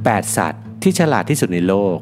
8 สัตว์ที่ฉลาดที่สุดในโลก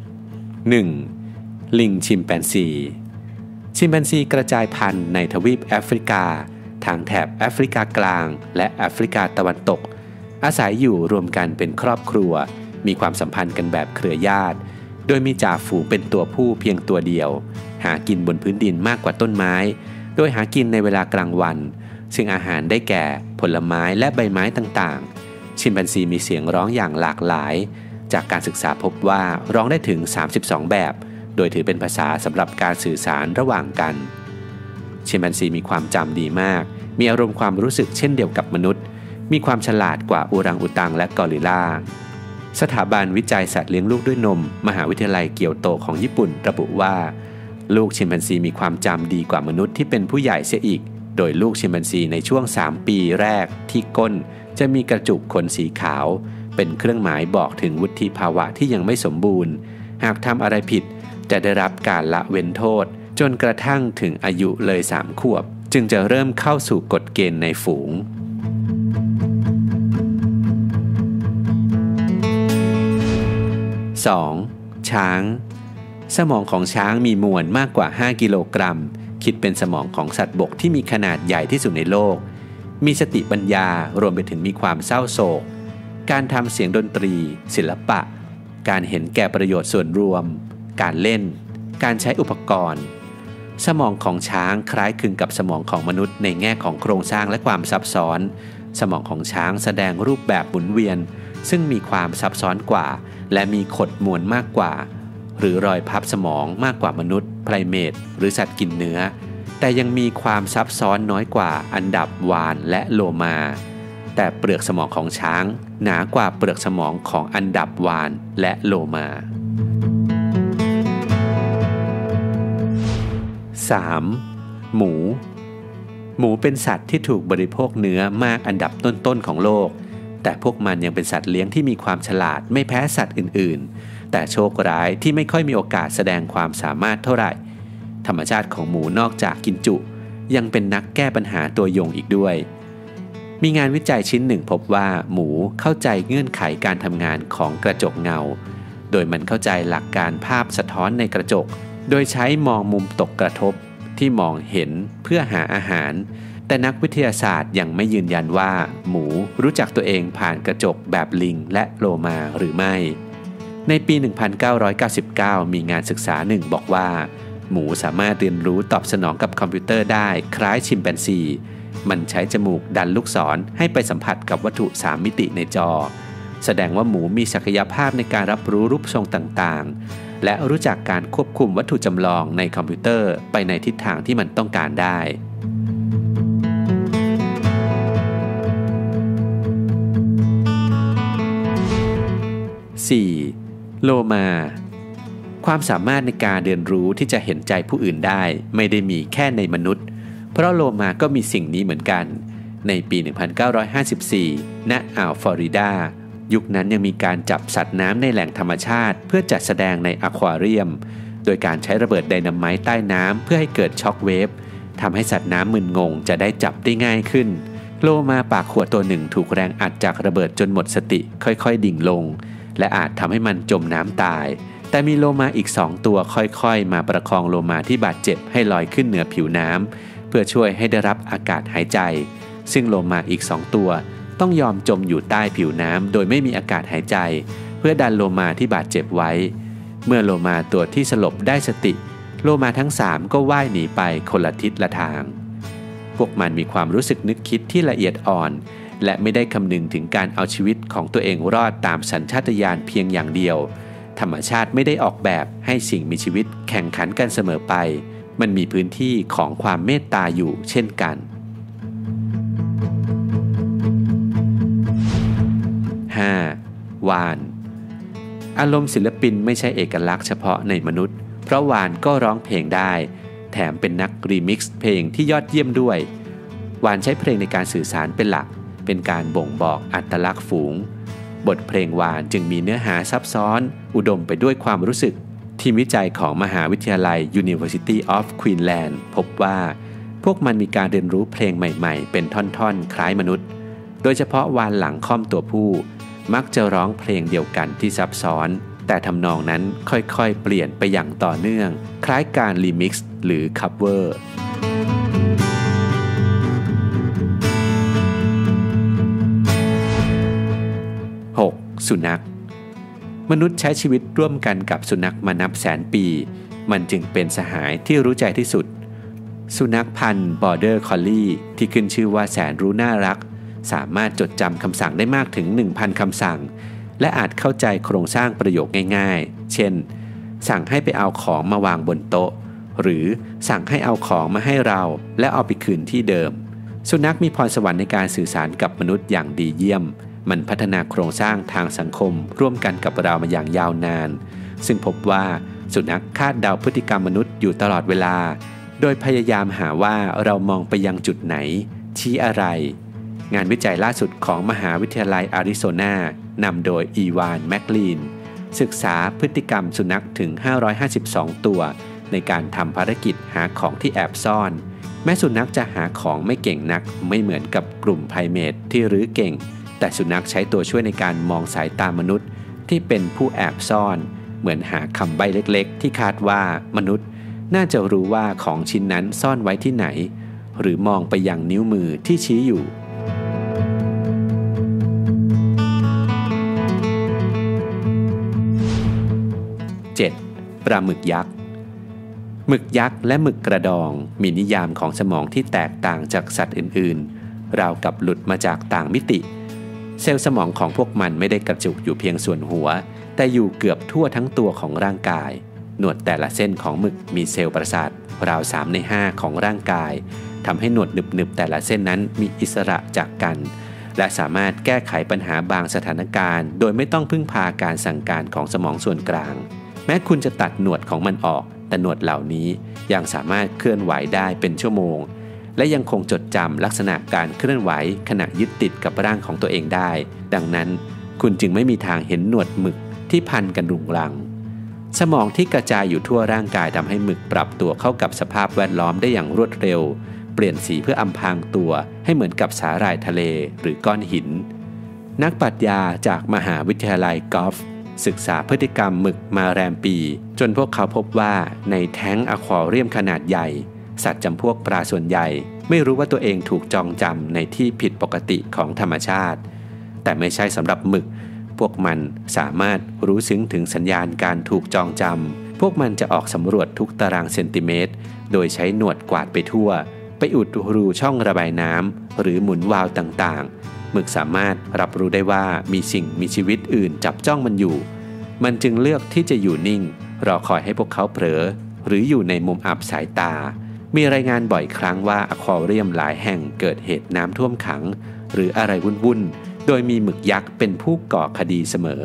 1. ลิงชิมแปนซีกระจายพันธุ์ในทวีปแอฟริกาทางแถบแอฟริกากลางและแอฟริกาตะวันตกอาศัยอยู่รวมกันเป็นครอบครัวมีความสัมพันธ์กันแบบเครือญาติโดยมีจ่าฝูงเป็นตัวผู้เพียงตัวเดียวหากินบนพื้นดินมากกว่าต้นไม้โดยหากินในเวลากลางวันซึ่งอาหารได้แก่ผลไม้และใบไม้ต่างๆชิมแปนซีมีเสียงร้องอย่างหลากหลายจากการศึกษาพบว่าร้องได้ถึง32แบบโดยถือเป็นภาษาสำหรับการสื่อสารระหว่างกันชิมแปนซีมีความจำดีมากมีอารมณ์ความรู้สึกเช่นเดียวกับมนุษย์มีความฉลาดกว่าอูรังอุตังและกอริลลาสถาบันวิจัยสัตว์เลี้ยงลูกด้วยนมมหาวิทยาลัยเกียวโตของญี่ปุ่นระบุว่าลูกชิมแปนซีมีความจำดีกว่ามนุษย์ที่เป็นผู้ใหญ่เสียอีกโดยลูกชิมแปนซีในช่วง3 ปีแรกที่ก้นจะมีกระจุกขนสีขาวเป็นเครื่องหมายบอกถึงวุฒิภาวะที่ยังไม่สมบูรณ์หากทำอะไรผิดจะได้รับการละเว้นโทษจนกระทั่งถึงอายุเลย3 ขวบจึงจะเริ่มเข้าสู่กฎเกณฑ์ในฝูง 2. ช้างสมองของช้างมีมวลมากกว่า5 กิโลกรัมคิดเป็นสมองของสัตว์บกที่มีขนาดใหญ่ที่สุดในโลกมีสติปัญญารวมไปถึงมีความเศร้าโศกการทำเสียงดนตรีศิลปะการเห็นแก่ประโยชน์ส่วนรวมการเล่นการใช้อุปกรณ์สมองของช้างคล้ายคลึงกับสมองของมนุษย์ในแง่ของโครงสร้างและความซับซ้อนสมองของช้างแสดงรูปแบบหมุนเวียนซึ่งมีความซับซ้อนกว่าและมีขดมวลมากกว่าหรือรอยพับสมองมากกว่ามนุษย์ไพรเมตหรือสัตว์กินเนื้อแต่ยังมีความซับซ้อนน้อยกว่าอันดับวาฬและโลมาแต่เปลือกสมองของช้างหนากว่าเปลือกสมองของอันดับวาฬและโลมา 3. หมูเป็นสัตว์ที่ถูกบริโภคเนื้อมากอันดับต้นๆของโลกแต่พวกมันยังเป็นสัตว์เลี้ยงที่มีความฉลาดไม่แพ้สัตว์อื่นๆแต่โชคร้ายที่ไม่ค่อยมีโอกาสแสดงความสามารถเท่าไหร่ธรรมชาติของหมูนอกจากกินจุยังเป็นนักแก้ปัญหาตัวยงอีกด้วยมีงานวิจัยชิ้นหนึ่งพบว่าหมูเข้าใจเงื่อนไขการทำงานของกระจกเงาโดยมันเข้าใจหลักการภาพสะท้อนในกระจกโดยใช้มองมุมตกกระทบที่มองเห็นเพื่อหาอาหารแต่นักวิทยาศาสตร์ยังไม่ยืนยันว่าหมูรู้จักตัวเองผ่านกระจกแบบลิงและโลมาหรือไม่ในปี 1999 มีงานศึกษาหนึ่งบอกว่าหมูสามารถเรียนรู้ตอบสนองกับคอมพิวเตอร์ได้คล้ายชิมแปนซีมันใช้จมูกดันลูกศรให้ไปสัมผัสกับวัตถุ3 มิติในจอแสดงว่าหมูมีศักยภาพในการรับรู้รูปทรงต่างๆและรู้จักการควบคุมวัตถุจำลองในคอมพิวเตอร์ไปในทิศทางที่มันต้องการได้ 4. โลมาความสามารถในการเรียนรู้ที่จะเห็นใจผู้อื่นได้ไม่ได้มีแค่ในมนุษย์เพราะโลมาก็มีสิ่งนี้เหมือนกันในปี 1954 ณ อ่าวฟลอริดายุคนั้นยังมีการจับสัตว์น้ำในแหล่งธรรมชาติเพื่อจัดแสดงในอควาเรียมโดยการใช้ระเบิดไดนาไมต์ใต้น้ำเพื่อให้เกิดช็อคเวฟทำให้สัตว์น้ำมึนงงจะได้จับได้ง่ายขึ้นโลมาปากขวดตัวหนึ่งถูกแรงอัดจากระเบิดจนหมดสติค่อยๆดิ่งลงและอาจทำให้มันจมน้ำตายแต่มีโลมาอีก2 ตัวค่อยๆมาประคองโลมาที่บาดเจ็บให้ลอยขึ้นเหนือผิวน้ำเพื่อช่วยให้ได้รับอากาศหายใจซึ่งโลมาอีก2 ตัวต้องยอมจมอยู่ใต้ผิวน้ำโดยไม่มีอากาศหายใจเพื่อดันโลมาที่บาดเจ็บไว้เมื่อโลมาตัวที่สลบได้สติโลมาทั้ง3ก็ว่ายหนีไปคนละทิศละทางพวกมันมีความรู้สึกนึกคิดที่ละเอียดอ่อนและไม่ได้คำนึงถึงการเอาชีวิตของตัวเองรอดตามสัญชาตญาณเพียงอย่างเดียวธรรมชาติไม่ได้ออกแบบให้สิ่งมีชีวิตแข่งขันกันเสมอไปมันมีพื้นที่ของความเมตตาอยู่เช่นกัน 5. วาฬอารมณ์ศิลปินไม่ใช่เอกลักษณ์เฉพาะในมนุษย์เพราะวาฬก็ร้องเพลงได้แถมเป็นนักรีมิกซ์เพลงที่ยอดเยี่ยมด้วยวาฬใช้เพลงในการสื่อสารเป็นหลักเป็นการบ่งบอกอัตลักษณ์ฝูงบทเพลงวาฬจึงมีเนื้อหาซับซ้อนอุดมไปด้วยความรู้สึกทีมวิจัยของมหาวิทยาลัย University of Queensland พบว่าพวกมันมีการเรียนรู้เพลงใหม่ๆเป็นท่อนๆคล้ายมนุษย์โดยเฉพาะวาฬหลังค่อมตัวผู้มักจะร้องเพลงเดียวกันที่ซับซ้อนแต่ทำนองนั้นค่อยๆเปลี่ยนไปอย่างต่อเนื่องคล้ายการรีมิกซ์หรือคัฟเวอร์ 6. สุนัขมนุษย์ใช้ชีวิตร่วมกันกับสุนัขมานับแสนปีมันจึงเป็นสหายที่รู้ใจที่สุดสุนัขพันธุ์บอร์เดอร์คอลลี่ที่ขึ้นชื่อว่าแสนรู้น่ารักสามารถจดจำคำสั่งได้มากถึง 1,000 คำสั่งและอาจเข้าใจโครงสร้างประโยคง่ายๆเช่นสั่งให้ไปเอาของมาวางบนโต๊ะหรือสั่งให้เอาของมาให้เราและเอาไปคืนที่เดิมสุนัขมีพรสวรรค์ในการสื่อสารกับมนุษย์อย่างดีเยี่ยมมันพัฒนาโครงสร้างทางสังคมร่วมกันกับเรามาอย่างยาวนานซึ่งพบว่าสุนัขคาดเดาพฤติกรรมมนุษย์อยู่ตลอดเวลาโดยพยายามหาว่าเรามองไปยังจุดไหนชี้อะไรงานวิจัยล่าสุดของมหาวิทยาลัยอาริโซนานำโดยอีวานแมคลีนศึกษาพฤติกรรมสุนัขถึง552ตัวในการทำภารกิจหาของที่แอบซ่อนแม้สุนัขจะหาของไม่เก่งนักไม่เหมือนกับกลุ่มไพรเมทที่รื้อเก่งแต่สุนัขใช้ตัวช่วยในการมองสายตามนุษย์ที่เป็นผู้แอบซ่อนเหมือนหาคำใบ้เล็กๆที่คาดว่ามนุษย์น่าจะรู้ว่าของชิ้นนั้นซ่อนไว้ที่ไหนหรือมองไปยังนิ้วมือที่ชี้อยู่ 7. ปลาหมึกยักษ์หมึกยักษ์และหมึกกระดองมีนิยามของสมองที่แตกต่างจากสัตว์อื่นๆราวกับหลุดมาจากต่างมิติเซลล์สมองของพวกมันไม่ได้กระจุกอยู่เพียงส่วนหัวแต่อยู่เกือบทั่วทั้งตัวของร่างกายหนวดแต่ละเส้นของหมึกมีเซลล์ประสาทราว3 ใน 5ของร่างกายทำให้หนวดหนึบๆแต่ละเส้นนั้นมีอิสระจากกันและสามารถแก้ไขปัญหาบางสถานการณ์โดยไม่ต้องพึ่งพาการสั่งการของสมองส่วนกลางแม้คุณจะตัดหนวดของมันออกแต่หนวดเหล่านี้ยังสามารถเคลื่อนไหวได้เป็นชั่วโมงและยังคงจดจำลักษณะการเคลื่อนไหวขณะยึดติดกับร่างของตัวเองได้ดังนั้นคุณจึงไม่มีทางเห็นหนวดหมึกที่พันกันรุงรังสมองที่กระจายอยู่ทั่วร่างกายทำให้หมึกปรับตัวเข้ากับสภาพแวดล้อมได้อย่างรวดเร็วเปลี่ยนสีเพื่ออำพรางตัวให้เหมือนกับสาหร่ายทะเลหรือก้อนหินนักปรัชญาจากมหาวิทยาลัยกอล์ฟศึกษาพฤติกรรมหมึกมาแรมปีจนพวกเขาพบว่าในแท้งอะควาเรียมขนาดใหญ่สัตว์จำพวกปลาส่วนใหญ่ไม่รู้ว่าตัวเองถูกจองจำในที่ผิดปกติของธรรมชาติแต่ไม่ใช่สำหรับหมึกพวกมันสามารถรู้ซึ้งถึงสัญญาณการถูกจองจำพวกมันจะออกสำรวจทุกตารางเซนติเมตรโดยใช้หนวดกวาดไปทั่วไปอุดรูช่องระบายน้ำหรือหมุนวาล์วต่างๆหมึกสามารถรับรู้ได้ว่ามีสิ่งมีชีวิตอื่นจับจ้องมันอยู่มันจึงเลือกที่จะอยู่นิ่งรอคอยให้พวกเขาเผลอหรืออยู่ในมุมอับสายตามีรายงานบ่อยครั้งว่าอควาเรียมหลายแห่งเกิดเหตุน้ำท่วมขังหรืออะไรวุ่นๆโดยมีหมึกยักษ์เป็นผู้ก่อคดีเสมอ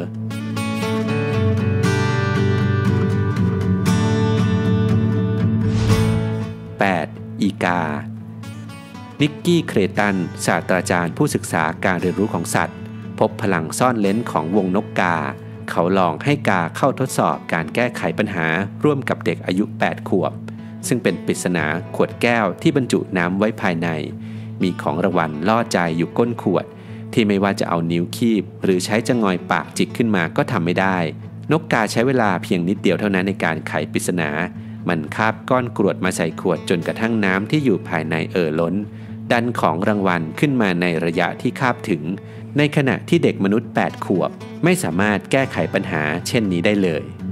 8. อีกานิกกี้เครตันศาสตราจารย์ผู้ศึกษาการเรียนรู้ของสัตว์พบพลังซ่อนเร้นของวงนกกาเขาลองให้กาเข้าทดสอบการแก้ไขปัญหาร่วมกับเด็กอายุ8 ขวบซึ่งเป็นปริศนาขวดแก้วที่บรรจุน้ำไว้ภายในมีของรางวัลล่อใจอยู่ก้นขวดที่ไม่ว่าจะเอานิ้วคีบหรือใช้จะงอยปากจิกขึ้นมาก็ทำไม่ได้นกกาใช้เวลาเพียงนิดเดียวเท่านั้นในการไขปริศนามันคาบก้อนกรวดมาใส่ขวดจนกระทั่งน้ำที่อยู่ภายในล้นดันของรางวัลขึ้นมาในระยะที่คาบถึงในขณะที่เด็กมนุษย์8 ขวบไม่สามารถแก้ไขปัญหาเช่นนี้ได้เลย